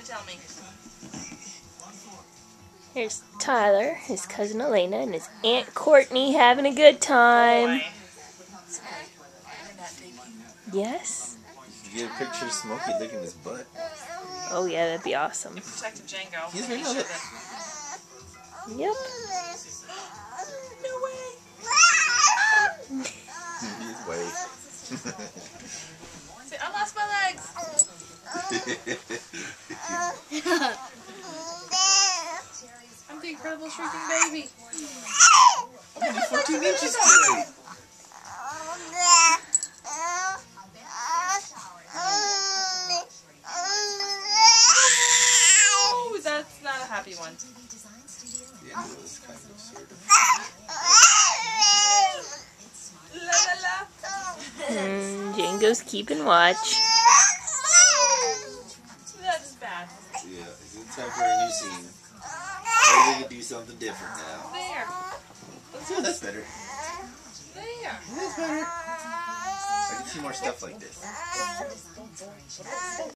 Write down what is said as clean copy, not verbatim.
to tell me. Here's Tyler, his cousin Elena, and his Aunt Courtney having a good time. Boy. Yes? You get a picture of Smokey licking his butt. Oh yeah, that'd be awesome. Detective Django. He's making really sure good. that- Yep. No way. He's way. Say, I lost my legs. I'm the incredible shrieking baby. Only 14 inches today. Oh, that's not a happy one. The end was kind of absurd. La la la. Django's keeping watch. That's bad. Yeah, it's time for a new scene. Maybe we could do something different now. There. Yeah, that's better. There. That's better. I can see more stuff like this.